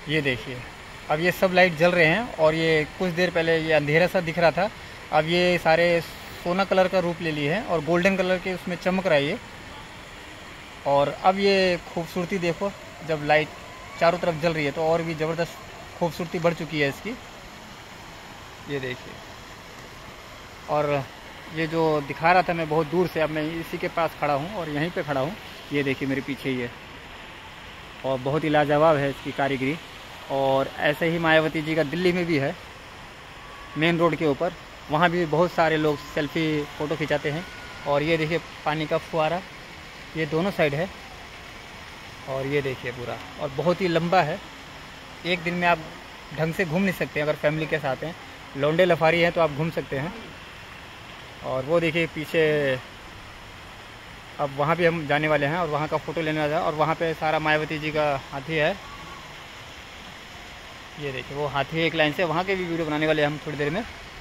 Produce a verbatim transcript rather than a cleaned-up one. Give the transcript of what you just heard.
ये देखिए, अब ये सब लाइट जल रहे हैं और ये कुछ देर पहले ये अंधेरा सा दिख रहा था, अब ये सारे सोना कलर का रूप ले लिए हैं और गोल्डन कलर के उसमें चमक रहा है ये। और अब ये खूबसूरती देखो, जब लाइट चारों तरफ जल रही है तो और भी ज़बरदस्त खूबसूरती बढ़ चुकी है इसकी। ये देखिए, और ये जो दिखा रहा था मैं बहुत दूर से, अब मैं इसी के पास खड़ा हूँ और यहीं पे खड़ा हूँ। ये देखिए मेरे पीछे ही है, और बहुत ही लाजवाब है इसकी कारीगरी। और ऐसे ही मायावती जी का दिल्ली में भी है, मेन रोड के ऊपर, वहाँ भी बहुत सारे लोग सेल्फ़ी फ़ोटो खिंचाते हैं। और ये देखिए पानी का फुहारा, ये दोनों साइड है। और ये देखिए पूरा, और बहुत ही लंबा है, एक दिन में आप ढंग से घूम नहीं सकते अगर फैमिली के साथ हैं। लौंडे लफारी हैं तो आप घूम सकते हैं। और वो देखिए पीछे, अब वहाँ भी हम जाने वाले हैं और वहाँ का फ़ोटो लेने वाला है। और वहाँ पे सारा मायावती जी का हाथी है। ये देखिए वो हाथी एक लाइन से, वहाँ के भी वीडियो बनाने वाले हैं हम थोड़ी देर में।